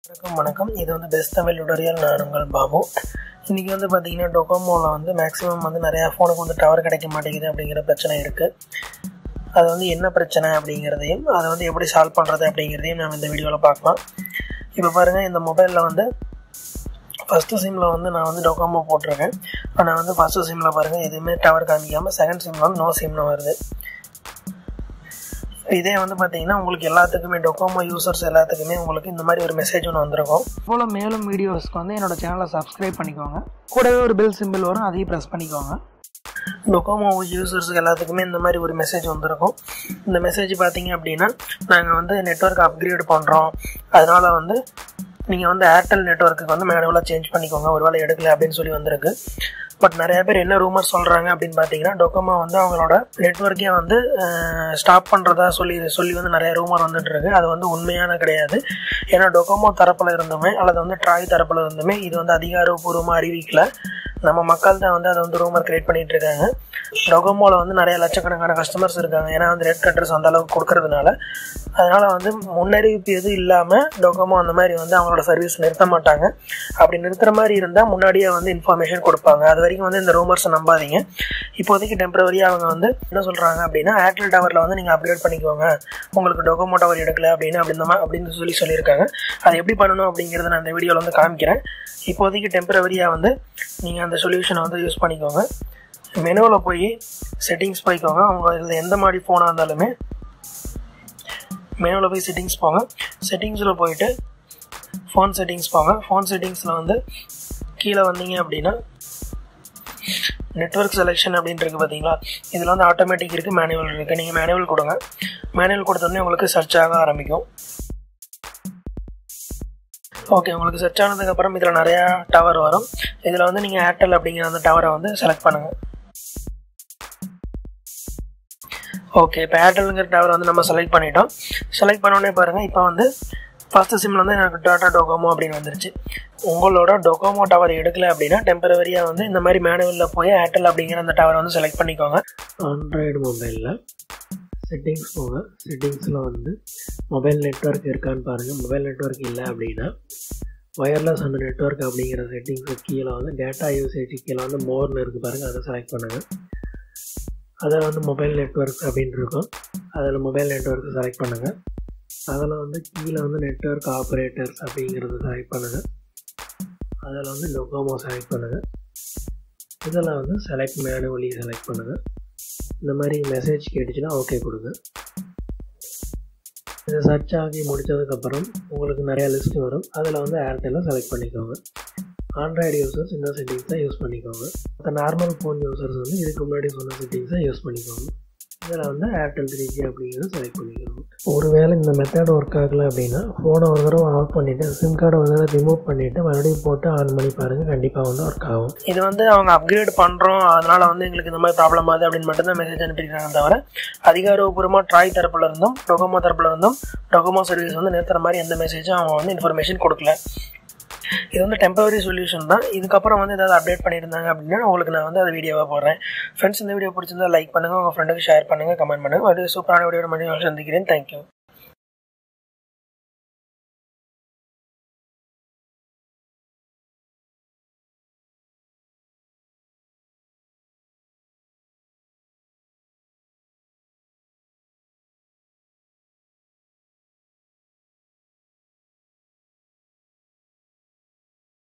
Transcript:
வணக்கம். இது வந்து பெஸ்ட் தமிழ் டுடோரியல். நான் உங்கள் பாபு. இன்றைக்கி வந்து பார்த்திங்கன்னா டொக்கோமோவில் வந்து மேக்ஸிமம் வந்து நிறையா ஃபோனுக்கு வந்து டவர் கிடைக்க மாட்டேங்குது அப்படிங்கிற பிரச்சனை இருக்குது. அது வந்து என்ன பிரச்சனை அப்படிங்கிறதையும் அதை வந்து எப்படி சால்வ் பண்ணுறது அப்படிங்கிறதையும் நம்ம இந்த வீடியோவில் பார்க்கலாம். இப்போ பாருங்கள், இந்த மொபைலில் வந்து ஃபஸ்ட்டு சிம்மில் வந்து நான் வந்து டொக்கோமோ போட்டிருக்கேன். ஆனால் வந்து ஃபஸ்ட்டு சிம்மில் பாருங்கள் எதுவுமே டவர் காமிக்காமல் செகண்ட் சிம்மில் வந்து நோ சிம்னு வருது. இதே வந்து பார்த்தீங்கன்னா உங்களுக்கு எல்லாத்துக்குமே டொக்கோமோ யூசர்ஸ் எல்லாத்துக்குமே உங்களுக்கு இந்த மாதிரி ஒரு மெசேஜ் ஒன்று வந்திருக்கும். போல் மேலும் வீடியோஸ்க்கு வந்து என்னோடய சேனலை சப்ஸ்கிரைப் பண்ணிக்கோங்க. கூடவே ஒரு பெல் சிம்பிள் வரும், அதையும் ப்ரெஸ் பண்ணிக்கோங்க. டொக்கோமோ யூசர்ஸுக்கு எல்லாத்துக்குமே இந்த மாதிரி ஒரு மெசேஜ் வந்திருக்கும். இந்த மெசேஜ் பார்த்தீங்க அப்படின்னா, நாங்கள் வந்து நெட்வொர்க் அப்கிரேட் பண்ணுறோம், அதனால் வந்து நீங்கள் வந்து ஏர்டெல் நெட்வொர்க்குக்கு வந்து மேனுவலாக சேஞ்ச் பண்ணிக்கோங்க, ஒரு வேளை எடுக்கல அப்படின்னு சொல்லி வந்திருக்கு. பட் நிறைய பேர் என்ன ரூமர் சொல்கிறாங்க அப்படின்னு பார்த்தீங்கன்னா, டொக்கோமோ வந்து அவங்களோட நெட்வொர்க்கே வந்து ஸ்டாப் பண்ணுறதா சொல்லி வந்து நிறைய ரூமர் வந்துட்டுருக்கு. அது வந்து உண்மையான கிடையாது. ஏன்னா டொக்கோமோ தரப்பில் இருந்துமே அல்லது வந்து ட்ராய் தரப்பில் இருந்துமே இது வந்து அதிகாரப்பூர்வமாக அறிவிக்கல. நம்ம மக்கள் தான் வந்து அதை வந்து ரூமர் கிரியேட் பண்ணிகிட்டு இருக்காங்க. டொக்கோமோவில் வந்து நிறைய லட்சக்கணக்கான கஸ்டமர்ஸ் இருக்காங்க. ஏன்னா வந்து ரெட் கட்டர்ஸ் அந்த அளவுக்கு கொடுக்கறதுனால, அதனால் வந்து முன்னறிவிப்பு எதுவும் இல்லாமல் டொக்கோமோ அந்த மாதிரி வந்து அவங்களோட சர்வீஸ் நிறுத்த மாட்டாங்க. அப்படி நிறுத்துகிற மாதிரி இருந்தால் முன்னாடியே வந்து இன்ஃபர்மேஷன் கொடுப்பாங்க. அது வரைக்கும் வந்து இந்த ரூமர்ஸை நம்பாதீங்க. இப்போதைக்கு டெம்பரவரியாக அவங்க வந்து என்ன சொல்கிறாங்க அப்படின்னா, ஏர்டெல் டவரில் வந்து நீங்கள் அப்கிரேட் பண்ணிக்கோங்க, உங்களுக்கு டொக்கோமோ டவர் எடுக்கல அப்படின்னு சொல்லியிருக்காங்க. அதை எப்படி பண்ணணும் அப்படிங்கிறத நான் இந்த வீடியோவில் வந்து காமிக்கிறேன். இப்போதைக்கு டெம்பரவரியாக வந்து நீங்கள் அந்த சொல்யூஷனை வந்து யூஸ் பண்ணிக்கோங்க. மெனுவில் போய் செட்டிங்ஸ் போய்க்கோங்க. அவங்க இதில் எந்த மாதிரி ஃபோனாக இருந்தாலுமே மெனுவில் போய் செட்டிங்ஸ் போங்க. செட்டிங்ஸில் போயிட்டு ஃபோன் செட்டிங்ஸ் போங்க. ஃபோன் செட்டிங்ஸில் வந்து கீழே வந்தீங்க அப்படின்னா நெட்வொர்க் செலெக்ஷன் அப்படின்னு இருக்குது பார்த்தீங்களா, இதில் வந்து ஆட்டோமேட்டிக் இருக்குது, மேனுவல் இருக்குது. நீங்கள் மேனுவல் கொடுங்க. மேனுவல் கொடுத்தோடனே உங்களுக்கு சர்ச் ஆக ஆரம்பிக்கும். ஓகே, உங்களுக்கு சர்ச் ஆனதுக்கப்புறம் இதில் நிறையா டவர் வரும். இதில் வந்து நீங்கள் ஏர்டெல் அப்படிங்கிற அந்த டவரை வந்து செலக்ட் பண்ணுங்கள். ஓகே, இப்போ ஏர்டெல்ங்கிற டவர் வந்து நம்ம செலக்ட் பண்ணிட்டோம். செலக்ட் பண்ணோடனே பாருங்கள், இப்போ வந்து ஃபஸ்ட்டு சிம்மில் வந்து எனக்கு டாடா டொக்கோமோ அப்படின்னு வந்துருச்சு. உங்களோட டொக்கோமோ டவர் எடுக்கலை அப்படின்னா டெம்பரவரியாக வந்து இந்த மாதிரி மேனுவலில் போய் ஏர்டெல் அப்படிங்கிற அந்த டவரை வந்து செலக்ட் பண்ணிக்கோங்க. ஆண்ட்ராய்டு மொபைலில் செட்டிங்ஸ் போங்க. செட்டிங்ஸில் வந்து மொபைல் நெட்வொர்க் இருக்கான்னு பாருங்கள். மொபைல் நெட்வொர்க் இல்லை அப்படின்னா ஒயர்லெஸ் அண்ட் நெட்வொர்க் அப்படிங்கிற செட்டிங்ஸு கீழே வந்து டேட்டா யூசேஜ் கீழே வந்து மோர்னு இருக்குது பாருங்கள், அதை செலக்ட் பண்ணுங்கள். அதில் வந்து மொபைல் நெட்வொர்க் அப்படின்னு இருக்கும், அதில் மொபைல் நெட்வொர்க்கு செலக்ட் பண்ணுங்கள். அதில் வந்து கீழே வந்து நெட்வொர்க் ஆப்ரேட்டர்ஸ் அப்படிங்கிறத செலக்ட் பண்ணுங்கள். அதில் வந்து டொக்கோமோ செலக்ட் பண்ணுங்கள். இதில் வந்து செலக்ட் மேனுவலி செலக்ட் பண்ணுங்கள். இந்த மாதிரி மெசேஜ் கேட்டுச்சுன்னா ஓகே கொடுங்க. இதை சர்ச் ஆகி முடித்ததுக்கப்புறம் உங்களுக்கு நிறையா லிஸ்ட்டு வரும். அதில் வந்து ஏர்டெல்லை செலக்ட் பண்ணிக்கோங்க. ஆண்ட்ராய்டு யூசர்ஸ் இந்த செட்டிங்ஸை யூஸ் பண்ணிக்கோங்க. மற்ற நார்மல் ஃபோன் யூசர்ஸ் வந்து இதுக்கு முன்னாடி சொன்ன செட்டிங்ஸை யூஸ் பண்ணிக்கோங்க. இதில் வந்து ஏர்டெல் 3G அப்படிங்கிறத செலக்ட் பண்ணிக்கோங்க. ஒருவேளை இந்த மெத்தட் ஒர்க் ஆகலை அப்படின்னா ஃபோனை ஒரு தடவை ஆஃப் பண்ணிவிட்டு சிம் கார்டை ஒரு தடவை ரிமூவ் பண்ணிவிட்டு மறுபடியும் போட்டு ஆன் பண்ணி பாருங்கள், கண்டிப்பாக வந்து ஒர்க் ஆகும். இது வந்து அவங்க அப்கிரேட் பண்ணுறோம், அதனால் வந்து எங்களுக்கு இந்த மாதிரி ப்ராப்ளம் ஆகுது அப்படின்னு மட்டும்தான் மெசேஜ் அனுப்பியிருக்காங்க தவிர அதிகாரப்பூர்வமாக ட்ராய் தரப்பில் இருந்தும் டொக்கோமோ தரப்பில் இருந்தும் டொக்கோமோ சர்வீஸ் வந்து நிறுத்துற மாதிரி எந்த மெசேஜும் அவங்க வந்து இன்ஃபர்மேஷன் கொடுக்கல. இது வந்து டெம்பரரி சொல்யூஷன் தான். இதுக்கப்புறம் வந்து ஏதாவது அப்டேட் பண்ணியிருந்தாங்க அப்படின்னா உங்களுக்கு நான் வந்து அதை வீடியோவாக போடுறேன். ஃப்ரெண்ட்ஸ், இந்த வீடியோ பிடிச்சிருந்தா லைக் பண்ணுங்கள், உங்கள் ஃப்ரெண்டுக்கு ஷேர் பண்ணுங்கள், கமெண்ட் பண்ணுங்கள். அது சூப்பரான வீடியோ மறுபடியும் சந்திக்கிறேன். தேங்க்யூ.